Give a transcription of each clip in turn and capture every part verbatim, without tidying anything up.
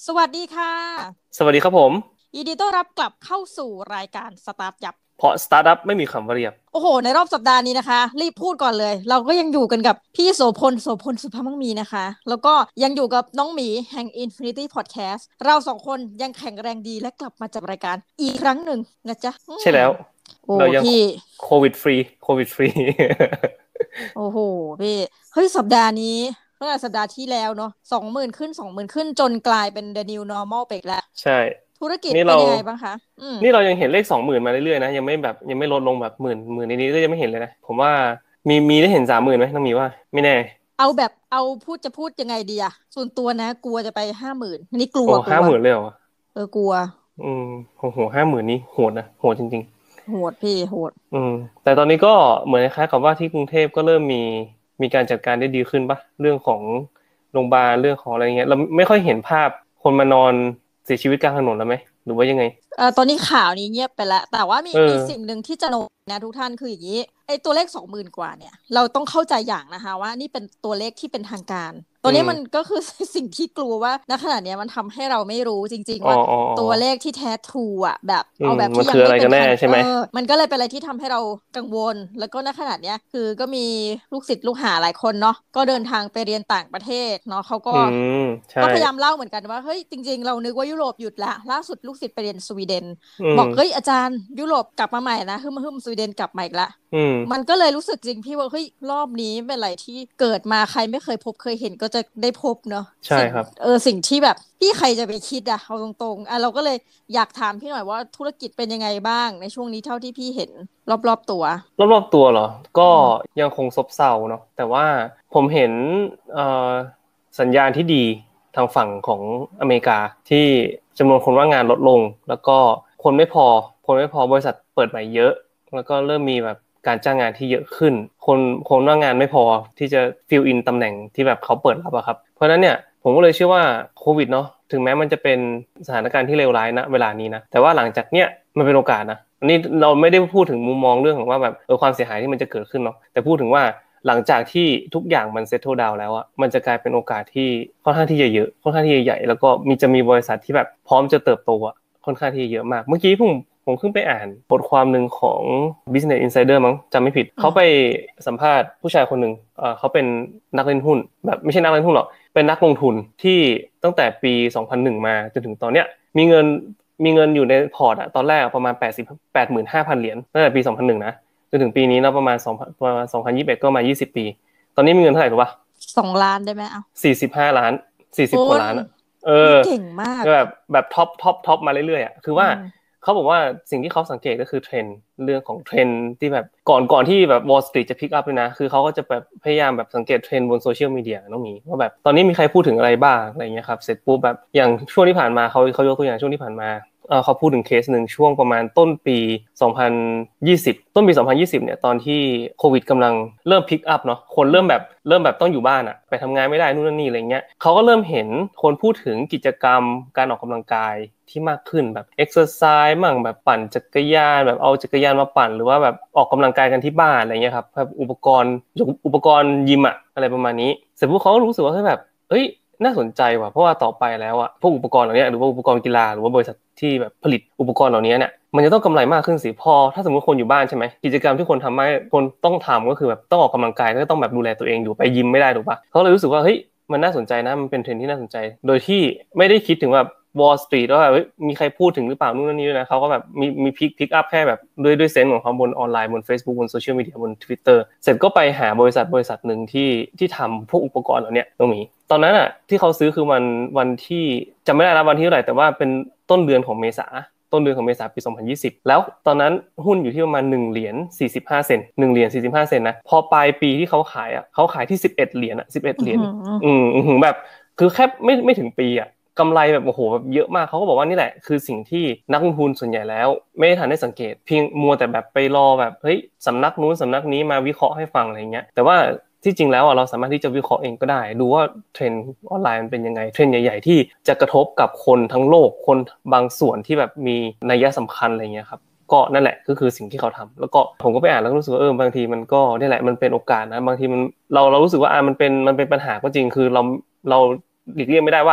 วัสดีค่ะสวัสดีครับผมยินดีต้อนรับกลับเข้าสู่รายการสตาร์ทยับเพราะสตาร์ทอัพไม่มีคำว่าเรียบโอ้โหในรอบสัปดาห์นี้นะคะรีบพูดก่อนเลยเราก็ยังอยู่กันกับพี่โสพลโสพลสุภาพมั่งมีนะคะแล้วก็ยังอยู่กับน้องหมีแห่ง Infinity Podcast เราสองคนยังแข็งแรงดีและกลับมาจัดรายการอีกครั้งหนึ่งนะจ๊ะอืมใช่แล้วโอ้เรายังพี่โควิดฟรีโควิดฟรีโอ้โหพี่เฮ้ยสัปดาห์นี้ตั้งแต่สัปดาห์ที่แล้วเนาะสองหมื่นขึ้นสองหมื่นขึ้นจนกลายเป็น the new normal ไปอีกแล้วใช่ธุรกิจนี่เราเป็นยังไงบ้างคะอืมนี่เรายังเห็นเลขสองหมื่นมาเรื่อยๆนะยังไม่แบบยังไม่ลดลงแบบหมื่นหมื่นในนี้ก็ยังไม่เห็นเลยนะผมว่ามีมีได้เห็นสามหมื่นไหมต้องมีว่าไม่แน่เอาแบบเอาพูดจะพูดยังไงดีอะส่วนตัวนะกลัวจะไปห้าหมื่นอันนี้กลัโอ้วกลัวห้าหมื่นเลยเหรอเออกลัวอืมโอ้โหห้าหมื่นนี่โหดนะโหดจริงโหดพี่โหดๆอืมแต่ตอนนี้ก็เหมือนคล้ายๆกับว่าที่กรุงเทพก็เริ่มมีมีการจัดการได้ดีขึ้นปะเรื่องของโรงพยาบาลเรื่องของอะไรเงี้ยเราไม่ค่อยเห็นภาพคนมานอนเสียชีวิตกลางถนนแล้วไหมหรือว่ายังไงเอ่อตอนนี้ข่าวนี้เงียบไปแล้วแต่ว่ามีเออมีสิ่งหนึ่งที่จะโน้ตนะทุกท่านคืออย่างนี้ไอ้ตัวเลขสองหมื่นกว่าเนี่ยเราต้องเข้าใจอย่างนะคะว่านี่เป็นตัวเลขที่เป็นทางการตอนนี้มันอืมก็คือ สิ่งที่กลัวว่าณขณะเนี้ยมันทำให้เราไม่รู้จริงอ๋อๆว่าอ๋ออ๋อตัวเลขที่แท้ทรูอ่ะแบบอืมเอาแบบมันที่ยังไม่คืออะไรกันแน่เป็นทางเอใช่ไหมอมันก็เลยเป็นอะไรที่ทำให้เรากังวลแล้วก็ณขณะเนี้ยคือก็มีลูกศิษย์ลูกหาหลายคนเนาะก็เดินทางไปเรียนต่างประเทศเนาะเขาอืก็มใช่ก็พยายามเล่าเหมือนกันว่าเฮ้ยจริงๆเรานึกว่ายุโรปหยุดละล่าสุดลูกศิษย์ไปเรียนสวีเดนอืมบอกเฮ้ยอาจารย์ยุโรปกลับมาใหม่นะฮึมฮึมสวีเดนกลับมาอีกละอืมมันก็เลยรู้สึกจริงพี่ว่าเฮ้ยรอบนี้เป็นอะไรที่เกิดมาใครไม่เคยพบเคยเห็นก็จะได้พบเนาะสิ่งใช่ครับเออสิ่งที่แบบพี่ใครจะไปคิดอะเอาตรงๆอ่ะเราก็เลยอยากถามพี่หน่อยว่าธุรกิจเป็นยังไงบ้างในช่วงนี้เท่าที่พี่เห็นรอบๆตัวรอบๆตัวเหรอก็อืมยังคงซบเซาเนาะแต่ว่าผมเห็นเอ่อสัญญาณที่ดีทางฝั่งของอเมริกาที่จำนวนคนว่างงานลดลงแล้วก็คนไม่พอคนไม่พอบริษัทเปิดใหม่เยอะแล้วก็เริ่มมีแบบการจ้างงานที่เยอะขึ้นคนคนว่างงานไม่พอที่จะฟิลอินตำแหน่งที่แบบเขาเปิดรับอะครับเพราะฉะนั้นเนี่ยผมก็เลยเชื่อว่าโควิดเนาะถึงแม้มันจะเป็นสถานการณ์ที่เลวร้ายนะเวลานี้นะแต่ว่าหลังจากเนี้ยมันเป็นโอกาสนะอันนี้เราไม่ได้พูดถึงมุมมองเรื่องของว่าแบบเออความเสียหายที่มันจะเกิดขึ้นเนาะแต่พูดถึงว่าหลังจากที่ทุกอย่างมันเซตเทิลดาวน์แล้วอะมันจะกลายเป็นโอกาสที่ค่อนข้างที่จะเยอะค่อนข้างที่จะใหญ่แล้วก็มีจะมีบริษัทที่แบบพร้อมจะเติบโตอะค่อนข้างที่จะเยอะมากเมื่อกี้ผมผมเพิ่งไปอ่านบทความหนึ่งของ Business Insider มั้งจำไม่ผิดอืมเขาไปสัมภาษณ์ผู้ชายคนหนึ่งเออเขาเป็นนักเล่นหุ้นแบบไม่ใช่นักเล่นหุ้นหรอกเป็นนักลงทุนที่ตั้งแต่ปีสองพันหนึ่งมาจนถึงตอนเนี้ยมีเงินมีเงินอยู่ในพอร์ตอะตอนแรกประมาณแปดสิบ แปดหมื่นห้าพันเหรียญตั้งแต่ปีสองพันหนึ่งนะจนถึงปีนี้นะประมาณสองประมาณสองพันยี่สิบเอ็ดก็มายี่สิบปีตอนนี้มีเงินเท่าไหร่รู้ป่ะสองล้านได้ไหมเอาสี่สิบห้าล้านสี่สิบกว่าคุณล้านอะเออนี่เก่งมากก็แบบแบบท็อปท็อปท็อปมาเรื่อยๆอ่ะคือว่าอืมเขาบอกว่าสิ่งที่เขาสังเกตก็คือเทรนด์เรื่องของเทรนด์ที่แบบก่อนก่อนที่แบบ Wall Street จะพิกอัพเลยนะคือเขาก็จะแบบพยายามแบบสังเกตเทรนด์บนโซเชียลมีเดียน้องหมีว่าแบบตอนนี้มีใครพูดถึงอะไรบ้างอะไรเงี้ยครับเสร็จปุ๊บแบบอย่างช่วงที่ผ่านมาเขาเขายกตัวอย่างช่วงที่ผ่านมาเออเขาพูดถึงเคสหนึ่งช่วงประมาณต้นปีสองพันยี่สิบต้นปีสองพันยี่สิบเนี่ยตอนที่โควิดกำลังเริ่มพิกอัพเนาะคนเริ่มแบบเริ่มแบบต้องอยู่บ้านอะไปทำงานไม่ได้นู่นนั่นนี่อะไรเงี้ยเขาก็เริ่มเห็นคนพูดถึงกิจกรรมการออกกำลังกายที่มากขึ้นแบบเอ็กซ์เซอร์ไซส์มั่งแบบปั่นจักรยานแบบเอาจักรยานมาปั่นหรือว่าแบบออกกำลังกายกันที่บ้านอะไรเงี้ยครับแบบอุปกรณ์อุปกรณ์ยิมอะอะไรประมาณนี้เสร็จปุ๊บเขาก็รู้สึกว่าเฮ้ยแบบเอ้ยน่าสนใจว่ะเพราะว่าต่อไปแล้วอะพวกอุปกรณ์เหล่านี้หรือว่าอุปกรณ์กีฬาหรือว่าบริษัทที่แบบผลิตอุปกรณ์เหล่านี้เนี่ยมันจะต้องกำไรมากขึ้นสิพอถ้าสมมติคนอยู่บ้านใช่ไหมกิจกรรมที่คนทำไม่คนต้องทำก็คือแบบต้องออกกำลังกายก็ต้องแบบดูแลตัวเองอยู่ไปยิมไม่ได้ถูกปะเขาเลยรู้สึกว่าเฮ้ยมันน่าสนใจนะมันเป็นเทรนด์ที่น่าสนใจโดยที่ไม่ได้คิดถึงแบบ Wall Street ว่าแบบมีใครพูดถึงหรือเปล่านู่นนี่ด้วยนะเขาก็แบบมีมีพิกพิกอัพแค่แบบด้วยด้วยเซนส์ของเขาบนออนไลน์บน Facebook บนโซเชียลมีเดียบน Twitter เสร็จก็ไปหาบริษัทบริษัทหนึ่งที่ที่ทำพวกอุปกรณ์เหล่านี้ตรงนี้ตอนนั้นอ่ะที่เขาซื้อคือวันวันที่จำไม่ได้แล้ววันที่เท่าไหร่แต่ว่าเป็นต้นเดือนของเมษาต้นเดือนของเมษาปีสองพันยี่สิบแล้วตอนนั้นหุ้นอยู่ที่ประมาณหนึ่งเหรียญสี่สิบห้าเซนต์หนึ่งเหรียญสี่สิบห้าเซนต์นะพอปลายปีที่เขาขายอ่ะเขาขายที่สิบเอ็ดเหรียญอ่ะสิบเอ็ดอืเหรียญมอืมอืมแบบคือแค่ไม่ไม่ถึงปีอ่ะกำไรแบบโอ้โหแบบเยอะมากเขาก็บอกว่านี่แหละคือสิ่งที่นักลงทุนส่วนใหญ่แล้วไม่ทันได้สังเกตเพียงมัวแต่แบบไปรอแบบเฮ้ยสำนักนู้นสำนักนี้มาวิเคราะห์ให้ฟังอะไรเงี้ยแต่ว่าที่จริงแล้วเราสามารถที่จะวิเคราะห์เองก็ได้ดูว่าเทรนด์ออนไลน์มันเป็นยังไงเทรนด์ใหญ่ๆที่จะกระทบกับคนทั้งโลกคนบางส่วนที่แบบมีนัยสำคัญอะไรเงี้ยครับก็นั่นแหละก็คือสิ่งที่เขาทำแล้วก็ผมก็ไปอ่านแล้วก็รู้สึกว่าเออบางทีมันก็นี่แหละมันเป็นโอกาสนะบางทีมันเราเรารู้สึกว่าอ่ามันเป็นมันเป็นปัญหาก็จริงคือเราเราหลีกเลี่ยงไม่ได้ว่า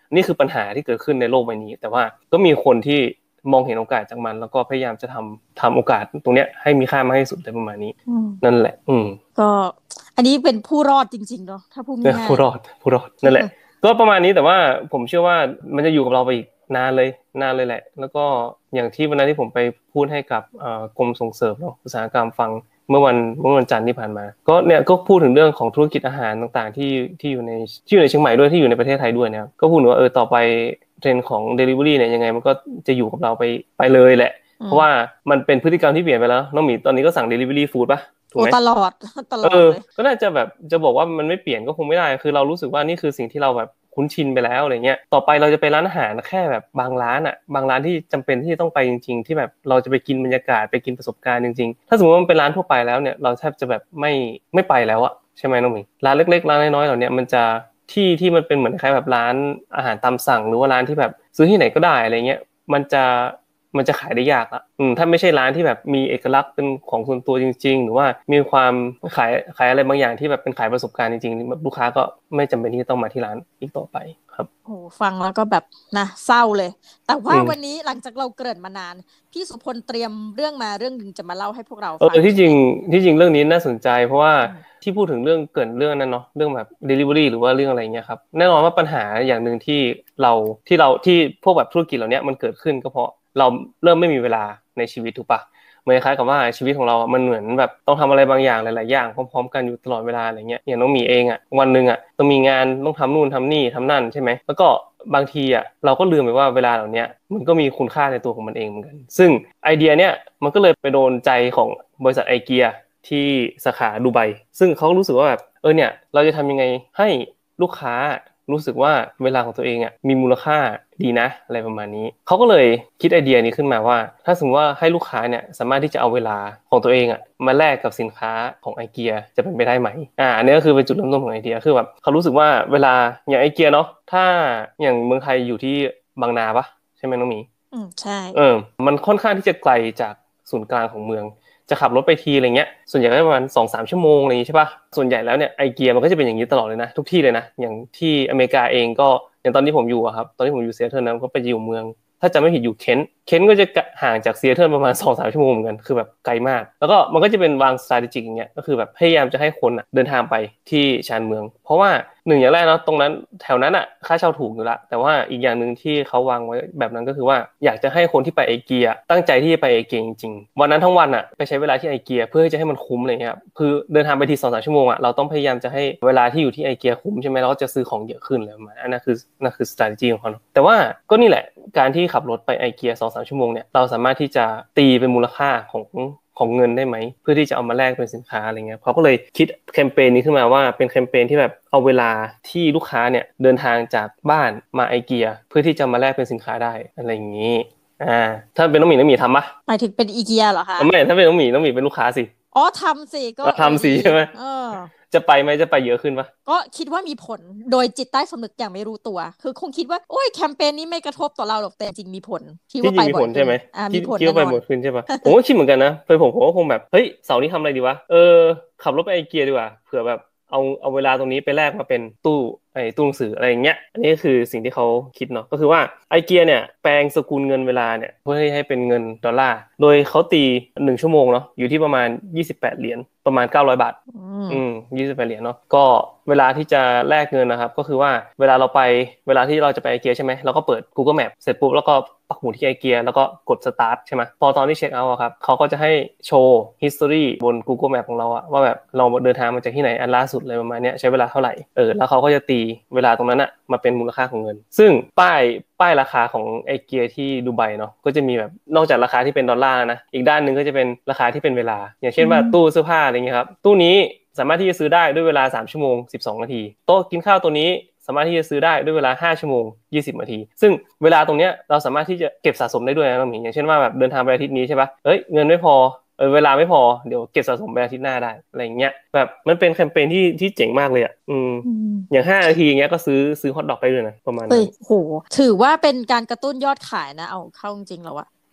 นี่คือปัญหาที่เกิดขึ้นในโลกใบนี้แต่ว่าก็มีคนที่มองเห็นโอกาสจากมันแล้วก็พยายามจะทำทำโอกาสตรงเนี้ยให้มีค่ามากที่สุดในประมาณนี้นั่นแหละอืมก็อันนี้เป็นผู้รอดจริงๆเนาะถ้าพูดง่ายๆผู้รอดผู้รอดนั่นแหละก็ประมาณนี้แต่ว่าผมเชื่อว่ามันจะอยู่กับเราไปอีกนานเลยนานเลยแหละแล้วก็อย่างที่วันนั้นที่ผมไปพูดให้กับกรมส่งเสริมเนาะอุตสาหกรรมฟังเมื่อวันเมื่อวันจันทร์ที่ผ่านมาก็เนี่ยก็พูดถึงเรื่องของธุรกิจอาหารต่างๆที่ที่อยู่ในที่อยู่ในเชียงใหม่ด้วยที่อยู่ในประเทศไทยด้วยนะครับก็พูดถึงว่าเออต่อไปเทรนด์ของ delivery เนี่ยยังไงมันก็จะอยู่กับเราไปไปเลยแหละเพราะว่ามันเป็นพฤติกรรมที่เปลี่ยนไปแล้วน้องหมีตอนนี้ก็สั่ง delivery food ป่ะถูกมั้ยตลอดตลอดเลยก็น่าจะแบบจะบอกว่ามันไม่เปลี่ยนก็คงไม่ได้คือเรารู้สึกว่านี่คือสิ่งที่เราแบบคุ้นชินไปแล้วอะไรเงี้ยต่อไปเราจะไปร้านอาหารแค่แบบบางร้านอ่ะบางร้านที่จำเป็นที่จะต้องไปจริงๆที่แบบเราจะไปกินบรรยากาศไปกินประสบการณ์จริงๆถ้าสมมติว่ามันเป็นร้านทั่วไปแล้วเนี่ยเราแทบจะแบบไม่ไม่ไปแล้วอะใช่ไหมน้องหมีร้านเล็กๆร้านน้อยๆเหล่านี้มันจะที่ที่มันเป็นเหมือนคล้ายแบบร้านอาหารตามสั่งหรือว่าร้านที่แบบซื้อที่ไหนก็ได้อะไรเงี้ยมันจะมันจะขายได้ยากอ่ะอืมถ้าไม่ใช่ร้านที่แบบมีเอกลักษณ์เป็นของส่วนตัวจริงๆหรือว่ามีความขายขายอะไรบางอย่างที่แบบเป็นขายประสบการณ์จริงๆแบบลูกค้าก็ไม่จำเป็นที่จะต้องมาที่ร้านอีกต่อไปครับโอ้ฟังแล้วก็แบบนะเศร้าเลยแต่ว่าวันนี้หลังจากเราเกริ่นมานานพี่สุพลเตรียมเรื่องมาเรื่องนึงจะมาเล่าให้พวกเราฟังเออที่จริงที่จริงเรื่องนี้น่าสนใจเพราะว่าที่พูดถึงเรื่องเกริ่นเรื่องนั้นเนาะเรื่องแบบ delivery หรือว่าเรื่องอะไรเงี้ยครับแน่นอนว่าปัญหาอย่างนึงที่เราที่เราที่พวกแบบธุรกิจเหล่านี้มันเกิดขึ้นก็เพราะเราเริ่มไม่มีเวลาในชีวิตถูกปะเหมือนคล้ายกับว่าชีวิตของเรามันเหมือนแบบต้องทำอะไรบางอย่างหลายๆอย่างพร้อมๆกันอยู่ตลอดเวลาอะไรเงี้ยอย่างน้องหมีเองอ่ะวันนึงอ่ะต้องมีงานต้องทำนู่นทำนี่ทำนั่นใช่ไหมแล้วก็บางทีอ่ะเราก็ลืมไปว่าเวลาเหล่านี้มันก็มีคุณค่าในตัวของมันเองเหมือนกันซึ่งไอเดียเนี้ยมันก็เลยไปโดนใจของบริษัทไอเกียที่สาขาดูไบซึ่งเขารู้สึกว่าแบบเออเนี่ยเราจะทำยังไงให้ลูกค้ารู้สึกว่าเวลาของตัวเองอ่ะมีมูลค่าดีนะอะไรประมาณนี้เขาก็เลยคิดไอเดียนี้ขึ้นมาว่าถ้าสมมติว่าให้ลูกค้าเนี่ยสามารถที่จะเอาเวลาของตัวเองอ่ะมาแลกกับสินค้าของไอเกียจะเป็นไปได้ไหมอ่าอันนี้ก็คือเป็นจุดเริ่มต้นของไอเดียคือแบบเขารู้สึกว่าเวลาอย่างไอเกียเนาะถ้าอย่างเมืองไทยอยู่ที่บางนาปะใช่ไหมน้องหมีอืมใช่เออมันค่อนข้างที่จะไกลจากศูนย์กลางของเมืองจะขับรถไปทีอะไรเงี้ยส่วนใหญ่ก็ประมาณ สองถึงสาม ชั่วโมงอะไรอย่างงี้ใช่ป่ะส่วนใหญ่แล้วเนี่ยไอเกียมันก็จะเป็นอย่างนี้ตลอดเลยนะทุกที่เลยนะอย่างที่อเมริกาเองก็อย่างตอนที่ผมอยู่อะครับตอนที่ผมอยู่ซีแอตเทิลนะก็ไปอยู่เมืองถ้าจำไม่ผิดอยู่เคนต์เคนต์ก็จะห่างจากซีแอตเทิลประมาณ สองถึงสาม ชั่วโมงเหมือนกันคือแบบไกลมากแล้วก็มันก็จะเป็นวาง strategy อย่างเงี้ยก็คือแบบพยายามจะให้คนอ่ะเดินทางไปที่ชานเมืองเพราะว่าหนึ่งอย่างแรกเนาะตรงนั้นแถวนั้นอ่ะค่าเช่าถูกอยู่ละแต่ว่าอีกอย่างนึงที่เขาวางไว้แบบนั้นก็คือว่าอยากจะให้คนที่ไปไอเกียตั้งใจที่จะไปไอเกียจริงๆวันนั้นทั้งวันอ่ะไปใช้เวลาที่ไอเกียเพื่อจะให้มันคุ้มอะไรเงี้ยคือเดินทางไปที สองถึงสาม ชั่วโมงอ่ะเราต้องพยายามจะให้เวลาที่อยู่ที่ไอเกียคุ้มใช่มั้ยเราก็จะซื้อของเยอะขึ้นเลยมาอันนั้นคือนั่นคือ strategy ของเขาแต่ว่าก็นี่แหละการที่ขับรถไปไอเกีย สองถึงสาม ชั่วโมงเนี่ยเราสามารถที่จะตีเป็นมูลค่าของของเงินได้ไหมเพื่อที่จะเอามาแลกเป็นสินค้าอะไรเงี้ยเขาก็เลยคิดแคมเปญนี้ขึ้นมาว่าเป็นแคมเปญที่แบบเอาเวลาที่ลูกค้าเนี่ยเดินทางจากบ้านมาไอเกียเพื่อที่จะมาแลกเป็นสินค้าได้อะไรอย่างนี้อ่าถ้าเป็นน้องหมีน้องหมีทำปะหมายถึงเป็นอีเกียเหรอคะไม่ถ้าเป็นน้องหมีน้องหมีเป็นลูกค้าสิอ๋อทำสิก็ทำสิใช่ไหมเออจะไปไหมจะไปเยอะขึ้นปะก็คิดว่ามีผลโดยจิตใต้สำนึกอย่างไม่รู้ตัวคือคงคิดว่าโอ้ยแคมเปญนี้ไม่กระทบต่อเราหรอกแต่จริงมีผลที่ว่าไปบ่อยขึ้นอ่ามีผลที่ว่าไปบ่อยขึ้นใช่ปะผมก็คิดเหมือนกันนะเพื่อนผมผมก็คงแบบเฮ้ยเสาร์นี้ทำอะไรดีวะเออขับรถไปไอเกียดีกว่าเผื่อแบบเอาเอาเวลาตรงนี้ไปแลกมาเป็นตู้ไอ้ตู้หนังสืออะไรอย่างเงี้ยอันนี้ก็คือสิ่งที่เขาคิดเนาะก็คือว่าไอเกียเนี่ยแปลงสกุลเงินเวลาเนี่ยเพื่อให้ให้เป็นเงินดอลลาร์โดยเขาตีหนึ่งชั่วโมงเนาะอยู่ที่ประมาณยี่สิบแปดเหรียญประมาณเก้าร้อยบาทอืมยี่สิบแปดเหรียญเนาะก็เวลาที่จะแลกเงินนะครับก็คือว่าเวลาเราไปเวลาที่เราจะไปไอเกียใช่ไหมเราก็เปิด Google Map เสร็จปุ๊บแล้วก็ปักหมุดที่ไอเกียแล้วก็กด start ใช่ไหมพอตอนที่เช็คเอาท์ครับเขาก็จะให้โชว์ history บน Google Map ของเราอะว่าแบบเราเดินทางมาจากที่ไหนอันล่าสุดเลยประมาณนี้ใช้เวลาเท่าไหร่เออแล้วเขาก็จะตีเวลาตรงนั้นอะมาเป็นมูลค่าของเงินซึ่งป้ายป้ายราคาของไอเกียที่ดูไบเนาะก็จะมีแบบนอกจากราคาที่เป็นดอลลาร์นะอีกด้านนึงก็จะเป็นราคาที่เป็นเวลาอย่างเช่นว่าตู้เสื้อผ้าอะไรเงี้ยครับตู้นี้สามารถที่จะซื้อได้ด้วยเวลาสามชั่วโมงสิบสองนาทีโต๊ะกินข้าวตัวนี้สามารถที่จะซื้อได้ด้วยเวลาห้าชั่วโมงยี่สิบนาทีซึ่งเวลาตรงเนี้ยเราสามารถที่จะเก็บสะสมได้ด้วยนะน้องหมีอย่างเช่นว่าแบบเดินทางไปอาทิตย์นี้ใช่ป่ะเอ้ยเงินไม่พอเออเวลาไม่พอเดี๋ยวเก็บสะสมไปอาทิตย์หน้าได้อะไรอย่างเงี้ยแบบมันเป็นแคมเปญที่ที่เจ๋งมากเลยอ่ะอืมอย่างห้านาทีเงี้ยก็ซื้อซื้อฮอทดอกได้ด้วยนะประมาณนั้นเฮ้ยโหถือว่าเป็นการกระตุ้นยอดขายนะเอาเข้าจริงๆแล้วอะ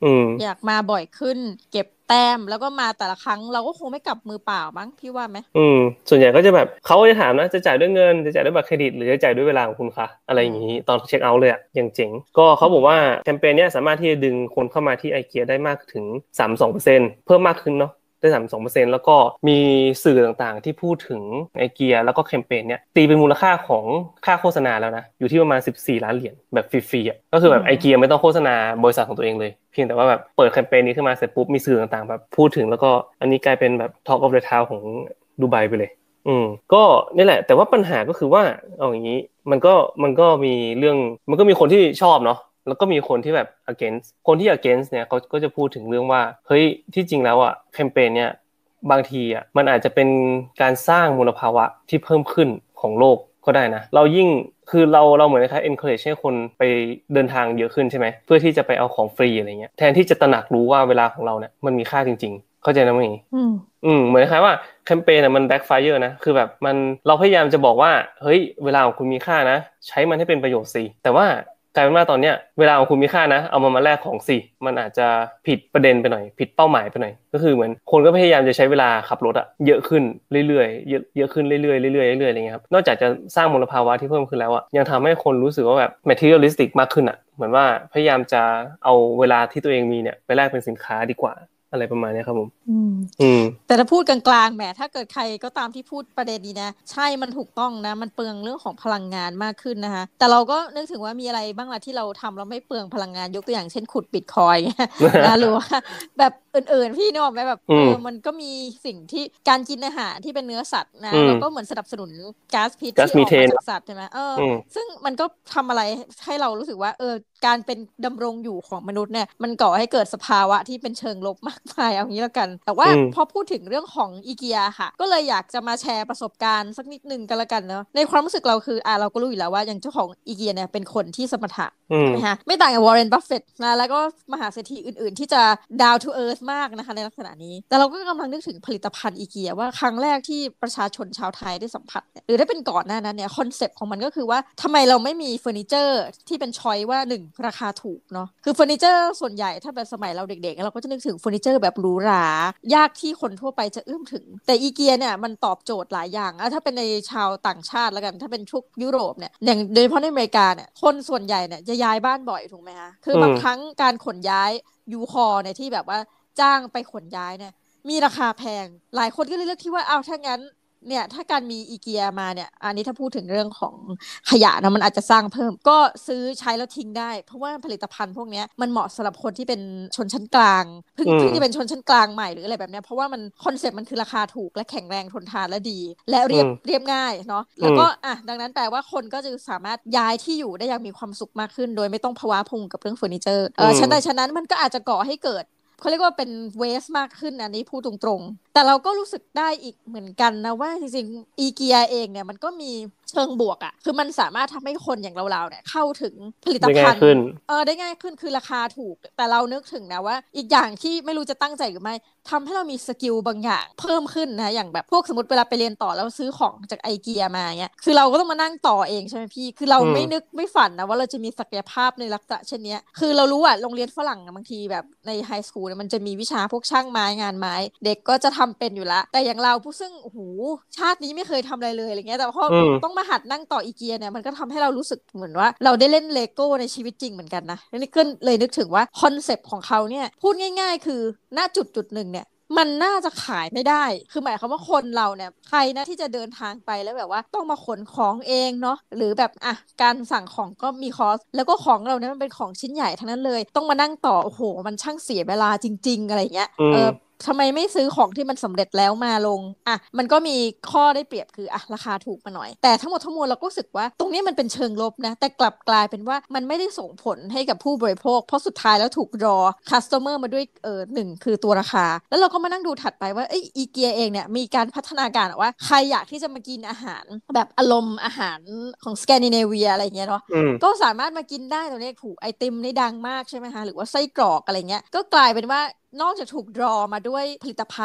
อยากมาบ่อยขึ้นเก็บแต้มแล้วก็มาแต่ละครั้งเราก็คงไม่กลับมือเปล่ามั้งพี่ว่าไหมอืมส่วนใหญ่ก็จะแบบเขาจะถามนะจะจ่ายด้วยเงินจะจ่ายด้วยบัตรเครดิตหรือจะจ่ายด้วยเวลาของคุณคะอะไรอย่างนี้ตอนเช็คเอาท์เลยอะอย่างเจ๋งก็เขาบอกว่าแคมเปญเนี้ยสามารถที่จะดึงคนเข้ามาที่ไอเกียได้มากถึง สามสิบสองเปอร์เซ็นต์ เพิ่มมากขึ้นเนาะได้ สามสิบสองเปอร์เซ็นต์ แล้วก็มีสื่อต่างๆที่พูดถึงไอเกียแล้วก็แคมเปญเนี้ยตีเป็นมูลค่าของค่าโฆษณาแล้วนะอยู่ที่ประมาณสิบสี่ล้านเหรียญแบบฟรีๆอ่ะก็คือแบบไอเกียไม่ต้องโฆษณาบริษัทของตัวเองเลยเพียงแต่ว่าแบบเปิดแคมเปญนี้ขึ้นมาเสร็จปุ๊บมีสื่อต่างๆแบบพูดถึงแล้วก็อันนี้กลายเป็นแบบ Talk of the Town ของดูไบไปเลยอืมก็นี่แหละแต่ว่าปัญหาก็คือว่าเอาอย่างนี้มันก็มันก็มีเรื่องมันก็มีคนที่ชอบเนาะแล้วก็มีคนที่แบบ against คนที่ against เนี่ยเขาก็จะพูดถึงเรื่องว่าเฮ้ยที่จริงแล้วอ่ะแคมเปญเนี่ยบางทีอ่ะมันอาจจะเป็นการสร้างมลภาวะที่เพิ่มขึ้นของโลกก็ได้นะเรายิ่งคือเราเราเหมือนคล้ายๆ encourage ให้คนไปเดินทางเยอะขึ้นใช่ไหมเพื่อที่จะไปเอาของฟรีอะไรเงี้ยแทนที่จะตระหนักรู้ว่าเวลาของเราเนี่ยมันมีค่าจริงๆเข้าใจนะมั้ยอืมอืมเหมือนคล้ายว่าแคมเปญน่ะมัน backfire นะคือแบบมันเราพยายามจะบอกว่าเฮ้ยเวลาของคุณมีค่านะใช้มันให้เป็นประโยชน์สิแต่ว่ากลายเป็นว่าตอนเนี้ยเวลาของคุณมีค่านะเอามามาแลกของสิมันอาจจะผิดประเด็นไปหน่อยผิดเป้าหมายไปหน่อยก็คือเหมือนคนก็พยายามจะใช้เวลาขับรถอะเยอะขึ้นเรื่อยๆเยอะเยอะขึ้นเรื่อยๆเรื่อยๆเรื่อยๆอะไรเงี้ยครับนอกจากจะสร้างมลภาวะที่เพิ่มขึ้นแล้วอะยังทำให้คนรู้สึกว่าแบบ materialistic มากขึ้นอะเหมือนว่าพยายามจะเอาเวลาที่ตัวเองมีเนี่ยไปแลกเป็นสินค้าดีกว่าอะไรประมาณนี้ครับผมอืมอืมแต่ถ้าพูดกลางๆแหมถ้าเกิดใครก็ตามที่พูดประเด็นนี้นะใช่มันถูกต้องนะมันเปลืองเรื่องของพลังงานมากขึ้นนะคะแต่เราก็นึกถึงว่ามีอะไรบ้างล่ะที่เราทำแล้วไม่เปลืองพลังงานยกตัวอย่างเช่นขุดบิตคอยน์นะหรือว่าแบบอื่นๆพี่นึกออกไหมแบบเออมันก็มีสิ่งที่การกินอาหารที่เป็นเนื้อสัตว์นะเราก็เหมือนสนับสนุนก๊าซพิษที่ออกมาจากสัตว์ใช่ไหมเออซึ่งมันก็ทำอะไรให้เรารู้สึกว่าเออการเป็นดำรงอยู่ของมนุษย์เนี่ยมันก่อให้เกิดสภาวะที่เป็นเชิงลบมากมายเอางี้แล้วกันแต่ว่าพอพูดถึงเรื่องของอีเกียค่ะก็เลยอยากจะมาแชร์ประสบการณ์สักนิดนึงกันละกันเนาะในความรู้สึกเราคืออ่าเราก็รู้อยู่แล้วว่าอย่างเจ้าของอีเกียเนี่ยเป็นคนที่สมถะใช่ไหมคะไม่ต่างกับวอร์เรน บัฟเฟตต์นะแล้วก็มหาเศรษฐีอื่นๆที่จะ down to earth มากนะคะในลักษณะนี้แต่เราก็กำลังนึกถึงผลิตภัณฑ์อีเกียว่าครั้งแรกที่ประชาชนชาวไทยได้สัมผัสหรือได้เป็นก่อนหน้านั้นเนี่ยคอนเซ็ปต์ของมันก็คือว่าทำไมเราไม่มีเฟอร์นิเจอร์ที่เป็นช้อยว่าหนึ่งราคาถูกเนาะคือเฟอร์นิเจอร์ส่วนใหญ่ถ้าเป็นสมัยเราเด็กๆเราก็จะนึกถึงเฟอร์นิเจอร์แบบหรูหรายากที่คนทั่วไปจะเอื้อมถึงแต่อีเกียเนี่ยมันตอบโจทย์หลายอย่างอะถ้าเป็นในชาวต่างชาติแล้วกันถ้าเป็นชุกยุโรปเนี่ยอย่างโดยเฉพาะในอเมริกาเนี่ยคนส่วนใหญ่เนี่ยจะย้ายบ้านบ่อยถูกไหมคะคือบางครั้งการขนย้ายยูคอเนี่ยที่แบบว่าจ้างไปขนย้ายเนี่ยมีราคาแพงหลายคนก็เลยเลือกที่ว่าเอาถ้างั้นเนี่ยถ้าการมีอีเกียมาเนี่ยอันนี้ถ้าพูดถึงเรื่องของขยะนะมันอาจจะสร้างเพิ่มก็ซื้อใช้แล้วทิ้งได้เพราะว่าผลิตภัณฑ์พวกนี้มันเหมาะสำหรับคนที่เป็นชนชั้นกลางเพิ่งเพิ่งจะเป็นชนชั้นกลางใหม่หรืออะไรแบบนี้เพราะว่ามันคอนเซ็ปต์มันคือราคาถูกและแข็งแรงทนทานและดีและเรียบเรียบง่ายเนาะแล้วก็อ่ะดังนั้นแปลว่าคนก็จะสามารถย้ายที่อยู่ได้อย่างมีความสุขมากขึ้นโดยไม่ต้องภาวะพุงกับเรื่องเฟอร์นิเจอร์เออฉะนั้นฉะนั้นมันก็อาจจะก่อให้เกิดเขาเรียกว่าเป็นเวสมากขึ้นอันนี้พูดตรงๆแต่เราก็รู้สึกได้อีกเหมือนกันนะว่าจริงๆอีเกียเองเนี่ยมันก็มีเชิงบวกอ่ะคือมันสามารถทำให้คนอย่างเราๆเนี่ยเข้าถึงผลิตภัณฑ์เออได้ง่ายขึ้นคือราคาถูกแต่เรานึกถึงนะว่าอีกอย่างที่ไม่รู้จะตั้งใจหรือไม่ทำให้เรามีสกิลบางอย่างเพิ่มขึ้นนะอย่างแบบพวกสมมติเวลาไปเรียนต่อแล้วซื้อของจากไอเกียมาเงี้ยคือเราก็ต้องมานั่งต่อเองใช่ไหมพี่คือเราไม่นึกไม่ฝันนะว่าเราจะมีศักยภาพในลักษณะเช่นนี้คือเรารู้ว่าโรงเรียนฝรั่งบางทีแบบในไฮสคูลมันจะมีวิชาพวกช่างไม้งานไม้เด็กก็จะทำเป็นอยู่ละแต่อย่างเราผู้ซึ่งโอ้โหชาตินี้ไม่เคยทำอะไรเลยอะไรเงี้ยแต่พอต้องมาหัดนั่งต่ออีเกียเนี่ยมันก็ทำให้เรารู้สึกเหมือนว่าเราได้เล่นเลโก้ในชีวิตจริงเหมือนกันนะนี่ก็เลยนึกถึงว่าคอนเซปต์ของเขาเนี่ยพูดง่ายๆคือณจุดจุดหนึ่งเนี่ยมันน่าจะขายไม่ได้คือหมายความว่าคนเราเนี่ยใครนะที่จะเดินทางไปแล้วแบบว่าต้องมาขนของเองเนาะหรือแบบอ่ะการสั่งของก็มีคอสแล้วก็ของเราเนี่ยมันเป็นของชิ้นใหญ่ทั้งนั้นเลยต้องมานั่งต่อโอ้โหมันช่างเสียเวลาจริงๆอะไรเงี้ยเออทำไมไม่ซื้อของที่มันสำเร็จแล้วมาลงอ่ะมันก็มีข้อได้เปรียบคืออ่ะราคาถูกมาหน่อยแต่ทั้งหมดทั้งมวลเราก็รู้สึกว่าตรงนี้มันเป็นเชิงลบนะแต่กลับกลายเป็นว่ามันไม่ได้ส่งผลให้กับผู้บริโภคเพราะสุดท้ายแล้วถูกรอคัสเตอร์มาด้วยเออหนึ่งคือตัวราคาแล้วเราก็มานั่งดูถัดไปว่าเอ้ยอีเกียเองเนี่ยมีการพัฒนาการว่าใครอยากที่จะมากินอาหารแบบอารมณ์อาหารของสแกนดิเนเวียอะไรเงี้ยเนาะก็สามารถมากินได้ตรงนี้ถูกไอติมนี่ดังมากใช่ไหมคะหรือว่าไส้กรอกอะไรเงี้ยก็กลายเป็นว่านอกจากถูกดรอมาด้วยผลิตภัณฑ์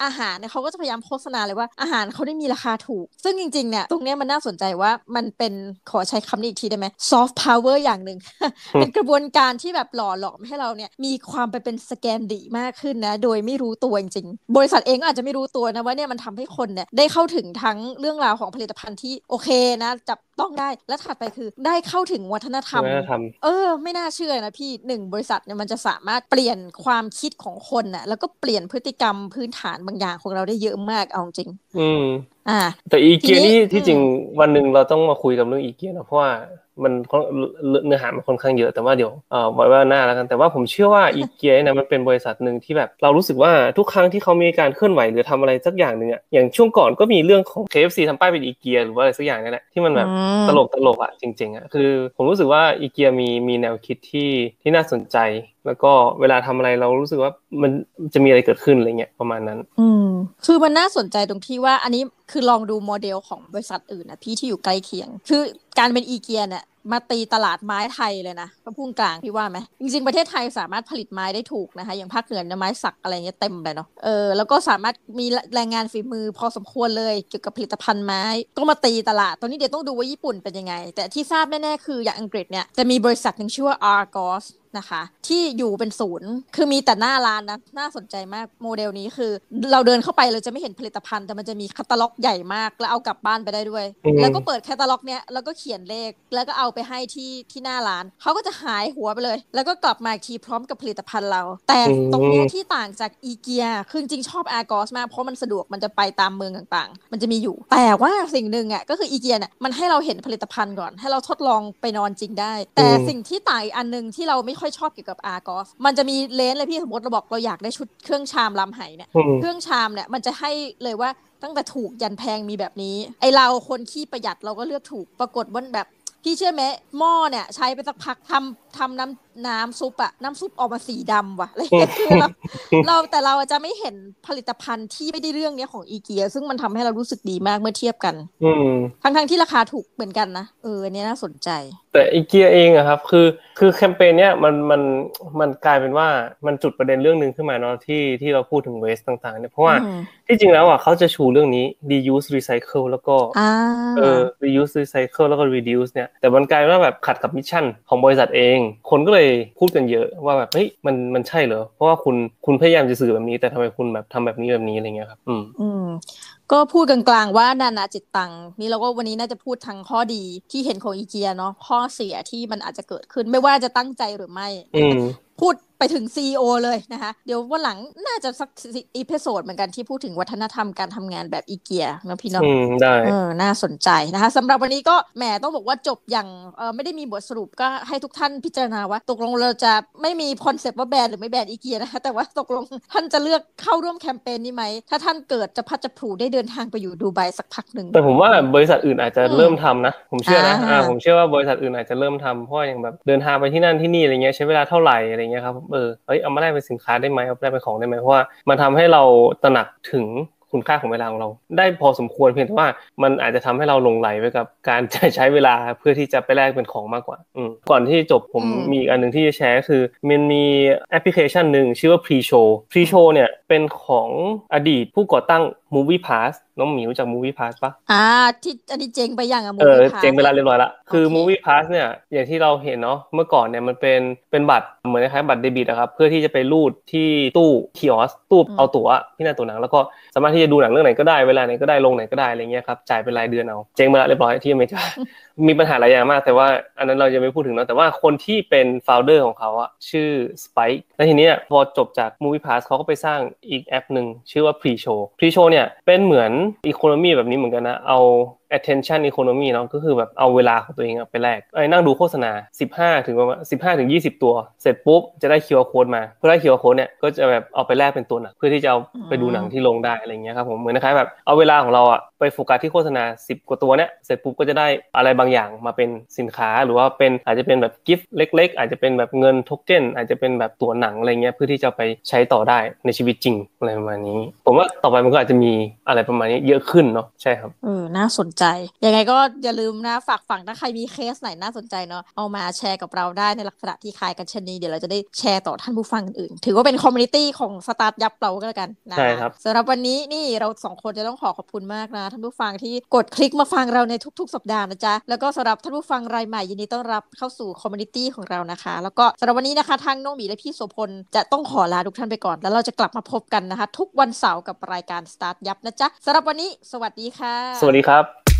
อาหารเนี่ยเขาก็จะพยายามโฆษณาเลยว่าอาหารเขาได้มีราคาถูกซึ่งจริงๆเนี่ยตรงเนี้ยมันน่าสนใจว่ามันเป็นขอใช้คำนี้อีกทีได้ไหม soft power อย่างหนึ่ง เป็นกระบวนการที่แบบหล่อหลอมให้เราเนี่ยมีความไปเป็นสแกนดิมากขึ้นนะโดยไม่รู้ตัวจริงๆบริษัทเองก็อาจจะไม่รู้ตัวนะว่าเนี่ยมันทำให้คนเนี่ยได้เข้าถึงทั้งเรื่องราวของผลิตภัณฑ์ที่โอเคนะจับต้องได้และถัดไปคือได้เข้าถึงวัฒนธรรมเออไม่น่าเชื่อนะพี่หนึ่งบริษัทเนี่ยมันจะสามารถเปลี่ยนความคิดของคนน่ะแล้วก็เปลี่ยนพฤติกรรมพื้นฐานบางอย่างของเราได้เยอะมากเอาจริงอืมอ่าแต่อีเกียนี่ที่จริงวันนึงเราต้องมาคุยกับเรื่องอีเกียนะเพราะว่ามันเนื้อหามันค่อนข้างเยอะแต่ว่าเดี๋ยวเอ่อไว้ว่าหน้าแล้วกันแต่ว่าผมเชื่อว่าอีเกียนะมันเป็นบริษัทนึงที่แบบเรารู้สึกว่าทุกครั้งที่เขามีการเคลื่อนไหวหรือทำอะไรสักอย่างนึงอ่ะอย่างช่วงก่อนก็มีเรื่องของ เค เอฟ ซี ทำป้ายเป็นอีเกียหรือว่าอะไรสักอย่างนั่นแหละที่มันแบบตลกตลกอ่ะจริงๆอ่ะคือผมรู้สึกว่าอีเกียมีมีแนวคิดที่ที่น่าสนใจแล้วก็เวลาทำอะไรเรารู้สึกว่ามันจะมีอะไรเกิดขึ้นอะไรเงี้ยประมาณนั้นอืมคือมันน่าสนใจตรงที่ว่าอันนี้คือลองดูโมเดลของบริษัทอื่นนะพี่ที่อยู่ใกล้เคียงคือการเป็นอีเกียเนี่ยมาตีตลาดไม้ไทยเลยนะก็พุ่งกลางพี่ว่าไหมจริงๆประเทศไทยสามารถผลิตไม้ได้ถูกนะคะอย่างภาคเหนือเนี่ยไม้สักอะไรเงี้ยเต็มเลยเนาะเออแล้วก็สามารถมีแรงงานฝีมือพอสมควรเลยเกี่ยวกับผลิตภัณฑ์ไม้ก็มาตีตลาดตอนนี้เดี๋ยวต้องดูว่าญี่ปุ่นเป็นยังไงแต่ที่ทราบแน่ๆคืออย่างอังกฤษเนี่ยจะมีบริษัทหนึ่งชื่อว่า Argosนะคะที่อยู่เป็นศูนย์คือมีแต่หน้าร้านนะน่าสนใจมากโมเดลนี้คือเราเดินเข้าไปเราจะไม่เห็นผลิตภัณฑ์แต่มันจะมีแคตตาล็อกใหญ่มากแล้วเอากลับบ้านไปได้ด้วยแล้วก็เปิดแคตตาล็อกเนี้ยแล้วก็เขียนเลขแล้วก็เอาไปให้ที่ที่หน้าร้านเขาก็จะหายหัวไปเลยแล้วก็กลับมาอีกทีพร้อมกับผลิตภัณฑ์เราแต่ตรงเนี้ยที่ต่างจากอีเกียคือจริงชอบ Argos มากเพราะมันสะดวกมันจะไปตามเมืองต่างๆมันจะมีอยู่แต่ว่าสิ่งหนึ่งอ่ะก็คืออีเกียเนี่ยมันให้เราเห็นผลิตภัณฑ์ก่อนให้เราทดลองไปนอนจริงได้แต่สิ่งที่ต่างอีกอันนึงที่เราไม่ค่อยชอบเกี่ยวกับ Argos มันจะมีเลนส์เลยพี่สมมติเราบอกเราอยากได้ชุดเครื่องชามลำไหเนี่ยเครื่องชามเนี่ยมันจะให้เลยว่าตั้งแต่ถูกยันแพงมีแบบนี้ไอเราคนขี้ประหยัดเราก็เลือกถูกปรากฏว่าแบบพี่เชื่อไหมหม้อเนี่ยใช้ไปสักพักทำทำน้ำน้ำซุปอะน้ำซุปออกมาสีดำว่ะอะไรอย่างเงี้ยคือเราเราแต่เราจะไม่เห็นผลิตภัณฑ์ที่ไม่ได้เรื่องนี้ของอีเกียซึ่งมันทำให้เรารู้สึกดีมากเมื่อเทียบกันทั้งทั้งที่ราคาถูกเหมือนกันนะเอออันนี้น่าสนใจแต่อีเกียเองอะครับคือคือแคมเปญเนี้ยมันมันมันกลายเป็นว่ามันจุดประเด็นเรื่องนึงขึ้นมาเนาะที่ที่เราพูดถึงเวสต์ต่างๆเนี่ยเพราะว่าที่จริงแล้วอะเขาจะชูเรื่องนี้ reuse recycle แล้วก็เออ reuse recycle แล้วก็ reduce เนี่ยแต่มันกลายว่าแบบขัดกับมิชชั่นของบริษัทเองคนก็เลยพูดกันเยอะว่าแบบเฮ้ยมันมันใช่เหรอเพราะว่าคุณคุณพยายามจะสื่อแบบนี้แต่ทำไมคุณแบบทำแบบนี้แบบนี้อะไรเงี้ยครับอืมอืมก็พูดกลางๆว่านานาจิตตังนี่เราก็วันนี้น่าจะพูดทั้งข้อดีที่เห็นของอีเกียเนาะข้อเสียที่มันอาจจะเกิดขึ้นไม่ว่าจะตั้งใจหรือไม่พูดไปถึง ซี อี โอ เลยนะคะเดี๋ยววันหลังน่าจะสักอีพิโซดเหมือนกันที่พูดถึงวัฒนธรรมการทำงานแบบอีเกียนะพี่เนาะอืมได้เออน่าสนใจนะคะสำหรับวันนี้ก็แหมต้องบอกว่าจบอย่างเออไม่ได้มีบทสรุปก็ให้ทุกท่านพิจารณาว่าตกลงเราจะไม่มีคอนเซปต์ว่าแบรนด์หรือไม่แบรนด์อีเกียนะคะแต่ว่าตกลงท่านจะเลือกเข้าร่วมแคมเปญนี้ไหมถ้าท่านเกิดจะพัดจะผูได้เดินทางไปอยู่ดูไบสักพักหนึ่งแต่ผมว่าบริษัทอื่นอาจจะเริ่มทำนะผมเชื่อนะอ่าผมเชื่อว่าบริษัทอื่นอาจจะเริ่มทำเพราะอย่างแบบเดินทางไปที่นั่นที่นี่อะไรเงี้ยใช้เวลาเท่าไหร่อะไรเงี้ยครับเออเอ้ยเอามาได้เป็นสินค้าได้ไหมเอาได้เป็นของได้ไหมเพราะว่ามันทำให้เราตระหนักถึงคุณค่าของเวลาของเราได้พอสมควรเพียงแต่ว่ามันอาจจะทำให้เราหลงไหลไปกับการใช้เวลาเพื่อที่จะไปแลกเป็นของมากกว่าอืมก่อนที่จบผมมีอีกอันนึงที่จะแชร์คือมันมีแอปพลิเคชันนึงชื่อว่า Pre-Show Pre-Show เนี่ยเป็นของอดีตผู้ก่อตั้ง Movie Pass น้องหมิวจาก Movie Pass ปะอ่าที่อันนี้เจ๊งไปยังอะ Movie Pass เออเจ๊งไปแล้วเรียบร้อยละคือ Movie Pass เนี่ยอย่างที่เราเห็นเนาะเมื่อก่อนเนี่ยมันเป็นเป็นบัตรเหมือนคล้ายๆบัตรเดบิตอะครับเพื่อที่จะไปรูดที่ตู้คิออสตู้เอาตั๋วที่หน้าตั๋วหนังแล้วก็สามารถที่จะดูหนังเรื่องไหนก็ได้เวลาไหนก็ได้ลงไหนก็ได้อะไรเงี้ยครับจ่ายเป็นรายเดือนเอาเจ๊งไปแล้วเรียบร้อยที่อเมริกา มีปัญหาหลายอย่างมากแต่ว่าอันนั้นเราจะไม่พูดถึงเนาะแต่ว่าคนที่เป็นโฟลเดอร์ของเขาอะชื่อ Spike แล้วทีนี้พอจบจาก Movie Pass เขาก็ไปสร้างอีกแอปนึงชื่อว่า Pre-Show Pre-Show เนี่ยเป็นเหมือน economy แบบนี้เหมือนกันนะเอา attention economy เนาะก็คือแบบเอาเวลาของตัวเองไปแลกไอ้นั่งดูโฆษณาสิบห้าถึงประมาณสิบห้าถึงยี่สิบตัวเสร็จปุ๊บจะได้ คิว อาร์ Code มาเพื่อได้ คิว อาร์ Code เนี่ยก็จะแบบเอาไปแลกเป็นตัวหนังเพื่อที่จะเอาไปดูหนังที่โรงได้อะไรเงี้ยครับผมเหมือนคล้ายๆแบบเอาเวลาของเราอะไปโฟกัสที่โฆษณาสิบกว่าตัวเนี่ยเสร็จปุ๊บก็จะได้อะไรบางอย่างมาเป็นสินค้าหรือว่าเป็นอาจจะเป็นแบบกิฟต์เล็กๆอาจจะเป็นแบบเงินโทเค็นอาจจะเป็นแบบตั๋วหนังอะไรเงี้ยเพื่อที่จะไปใช้ต่อได้ในชีวิตจริงอะไรประมาณนี้ผมว่าต่อไปมันก็อาจจะมีอะไรประมาณนี้เยอะขึ้นเนาะใช่ครับเออน่าสนใจยังไงก็อย่าลืมนะฝากฝังถ้าใครมีเคสไหนน่าสนใจเนาะเอามาแชร์กับเราได้ในลักษณะที่คล้ายกันเช่นนี้เดี๋ยวเราจะได้แชร์ต่อท่านผู้ฟังอื่นๆถือว่าเป็นคอมมูนิตี้ของสตาร์ทยับเราก็แล้วกันนะใช่ครับสำหรับวันนี้นี่เราสองคนจะต้องขอขอบคุณมากนะท่านผู้ฟังที่กดคลิกมาฟังเราในทุกๆสัปดาห์นะจ๊ะแล้วก็สำหรับท่านผู้ฟังรายใหม่ยินดีต้อนรับเข้าสู่คอมมูนิตี้ของเรานะคะแล้วก็สำหรับวันนี้นะคะทางน้องหมีและพี่โสพลจะต้องขอลาทุกท่านไปก่อนแล้วเราจะกลับมาพบกันนะคะทุกวันเสาร์กับรายการสตาร์ทยับนะจ๊ะสำหรับวันนี้สวัสดีค่ะสวัสดีครับ